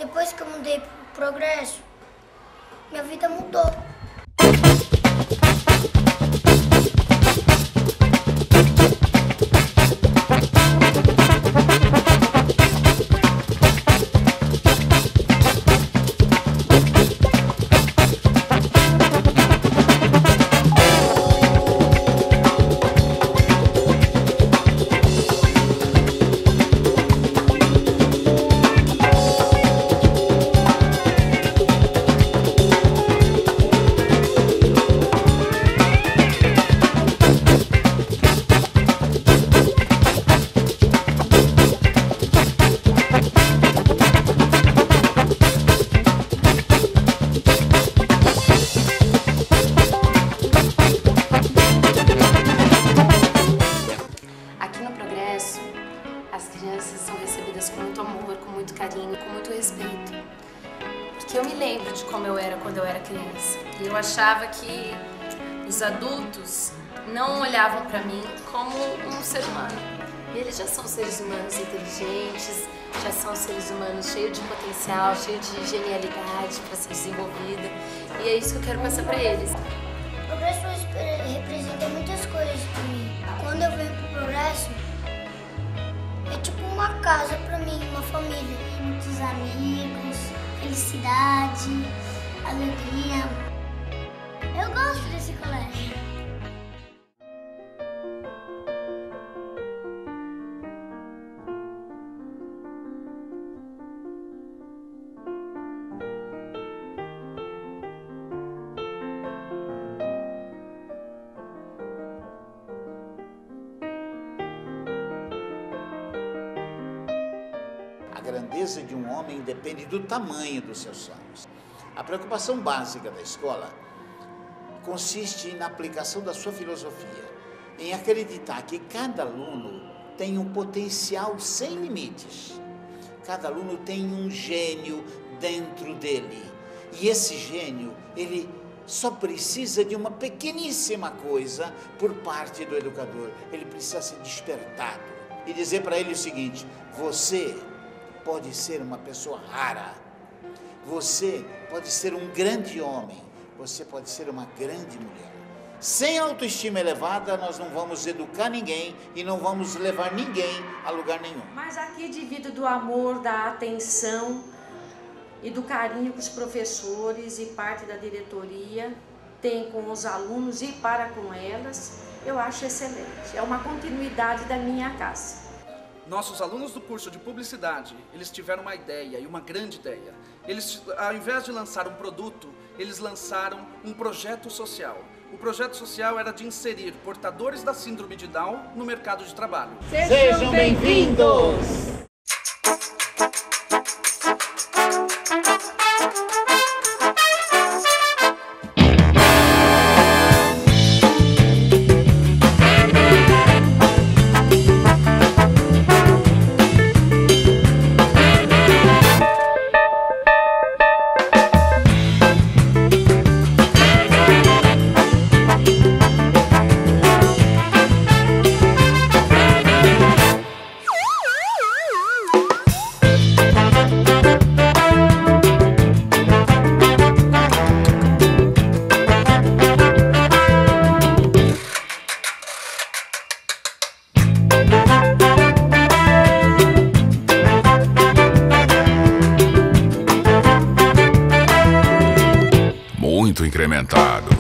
Depois que eu mudei pro Progresso, minha vida mudou. As crianças são recebidas com muito amor, com muito carinho, com muito respeito. Porque eu me lembro de como eu era quando eu era criança. E eu achava que os adultos não olhavam para mim como um ser humano. E eles já são seres humanos inteligentes, já são seres humanos cheios de potencial, cheios de genialidade para ser desenvolvida. E é isso que eu quero passar para eles. O Progresso representa muitas coisas para mim. Quando eu venho pro Progresso, é tipo uma casa pra mim, uma família. Muitos amigos, felicidade, alegria. Eu gosto desse colégio. A grandeza de um homem depende do tamanho dos seus sonhos. A preocupação básica da escola consiste na aplicação da sua filosofia, em acreditar que cada aluno tem um potencial sem limites. Cada aluno tem um gênio dentro dele. E esse gênio, ele só precisa de uma pequeníssima coisa por parte do educador. Ele precisa ser despertado e dizer para ele o seguinte: você pode ser uma pessoa rara, você pode ser um grande homem, você pode ser uma grande mulher. Sem autoestima elevada, nós não vamos educar ninguém e não vamos levar ninguém a lugar nenhum. Mas aqui, devido do amor, da atenção e do carinho que os professores e parte da diretoria têm com os alunos e para com elas, eu acho excelente. É uma continuidade da minha casa. Nossos alunos do curso de publicidade, eles tiveram uma ideia, e uma grande ideia. Eles, ao invés de lançar um produto, eles lançaram um projeto social. O projeto social era de inserir portadores da síndrome de Down no mercado de trabalho. Sejam bem-vindos! Muito incrementado.